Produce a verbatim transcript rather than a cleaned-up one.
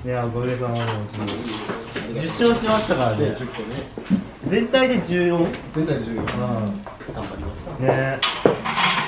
いや、ごめんなさい。じゅっ勝しましたからね。全体でじゅうよん。 全体でじゅうよん。 うん。 頑張りました。 ね。